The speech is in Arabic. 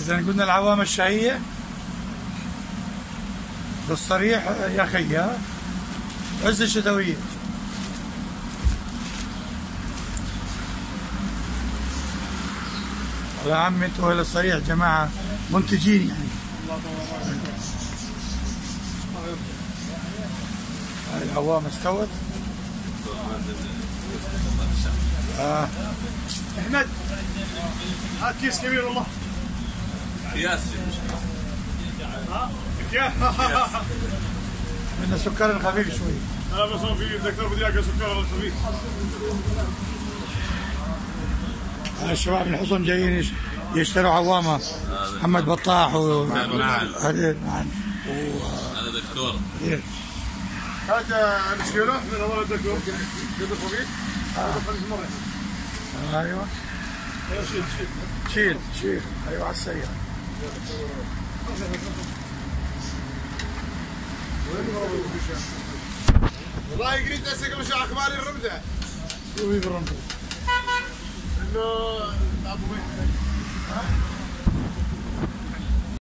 إذا قلنا العوامة الشهية بالصريح يا خي، عز الشتوية. والله يا عم انتوا اهل الصريح جماعة منتجين يعني. هاي العوامة استوت. احمد هات كيس كبير والله. اكياس بدنا سكر خفيف شوي. انا بس في دكتور بدي اكل سكر خفيف. الشباب من الحصن جايين يشتروا عوامة. محمد بطاح و نعم. هذا دكتور. هات المشكلة من اول الدكتور قدر فوقيك. ايوه شيل ايوه على السريع. والله قريت هسه قبل شوي اخبار الرمده. شو في بالرمضة؟ انه ابو بيت